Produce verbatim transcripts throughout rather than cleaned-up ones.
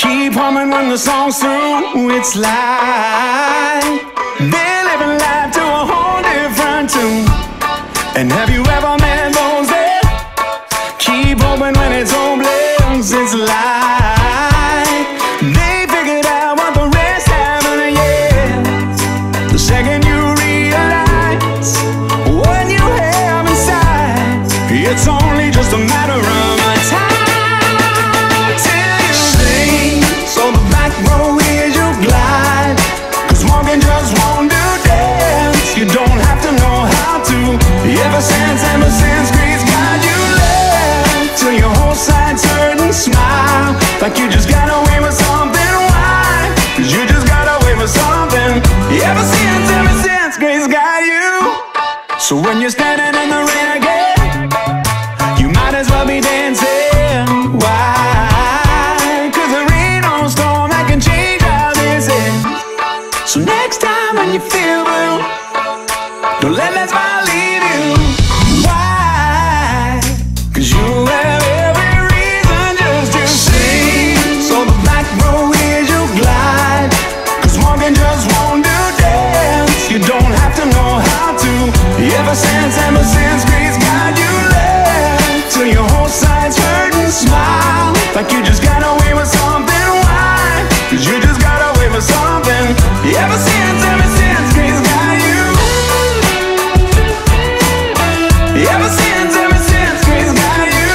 keep humming when the song's through. It's like they're living life to a whole different tune. And have you ever met those that keep hoping when it's all blames? It's like they figured out what the rest haven't yet. The second you realize what you have inside, it's only just a matter of time till you sing. So the back row is your glide, 'cause walking just won't do dance. You don't have to know how to. Ever since, ever since grace got you left, till your whole side's hurt and smile like you just got away with something. Why? 'Cause you just got away with something. Ever since, ever since grace got you. So when you're standing in the rain again, you might as well be dancing. Why? 'Cause there ain't no storm that can change how this is. So next time when you feel blue, don't let that smile leave you. Why? 'Cause you have every reason just to sing. So the back row is your glide, 'cause walking just won't do dance. You don't have to know how to. Ever since, ever since grace got you left, till your whole side's hurt and smile like you just got away with something. Why? 'Cause you just got away with something. Ever since, ever since grace got you. Ever since, ever since grace got you.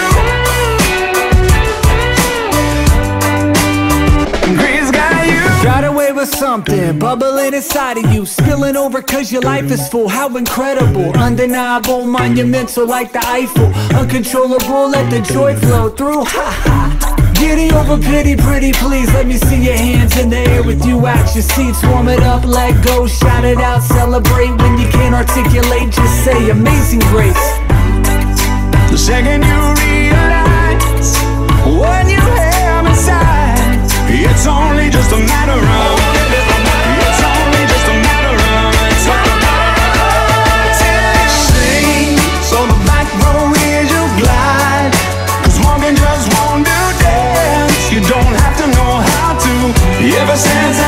Grace got you. Got away with something, bubbling inside of you, spilling over 'cause your life is full. How incredible, undeniable, monumental like the Eiffel. Uncontrollable, let the joy flow through. Ha ha. Giddy over pity, pretty please. Let me see your hands in the air with you at your seats. Warm it up, let go, shout it out, celebrate. When you can't articulate, just say amazing grace. The second you realize what you have inside, it's only just a matter of. It's only just a matter of time till you sing. So the back row is your glide, 'cause walking just won't do dance. You don't have to know how to. Ever since,